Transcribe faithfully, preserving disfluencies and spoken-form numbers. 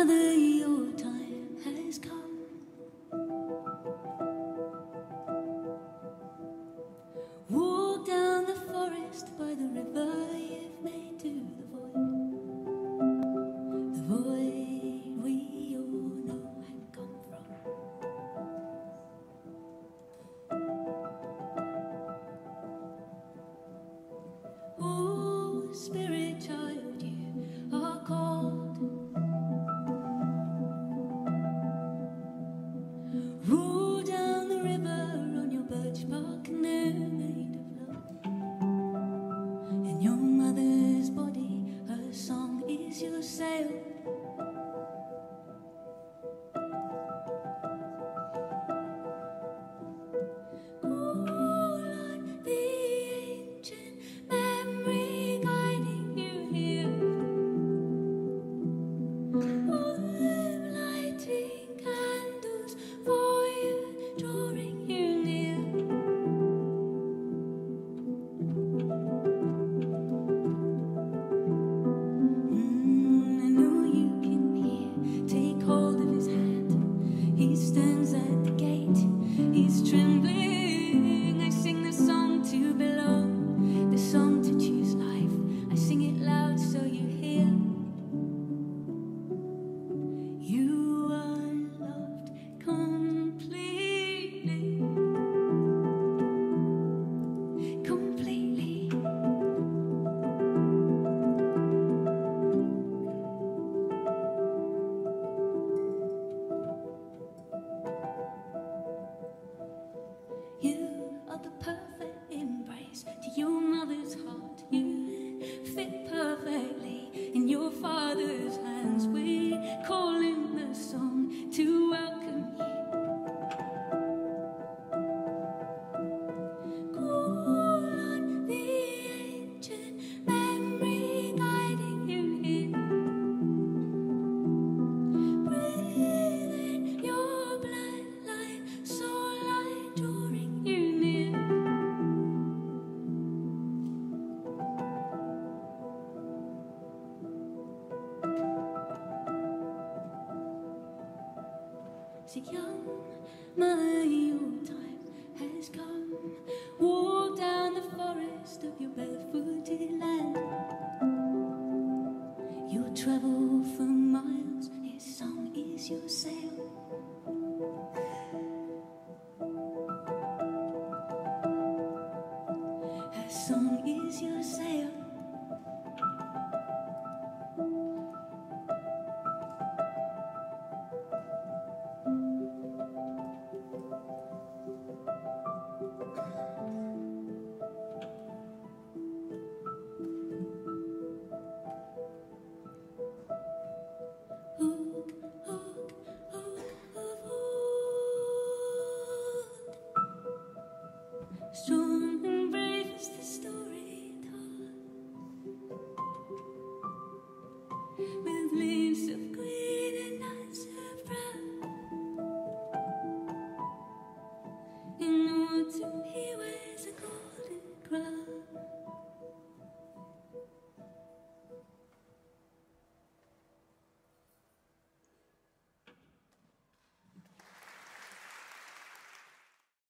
mother, your time has come. Walk down the forest by the river you've made to the void, the void we all know and come from. Oh, spirit child, you are called. Roll down the river on your birch bark canoe made of love. In your mother's body, her song is your sail. Call on the ancient memory guiding you here. Oh, lighting candles for you, drawing you near. Mm, I know you can hear. Take hold of his hand. He stands at the gate. He's trembling. I sing the song to belong, the song to choose life. I sing it loud so you hear. You are loved completely, completely. You are the perfect embrace to your mother's heart. You fit perfectly in your father's hands. We call in the song to welcome you. Call on the ancient memory guiding you here. Breathe in your bloodline, soul light drawing you near. So young, my your time has come. Walk down the forest of your barefooted land. You'll travel for miles, his song is your sail. Her song is your sail.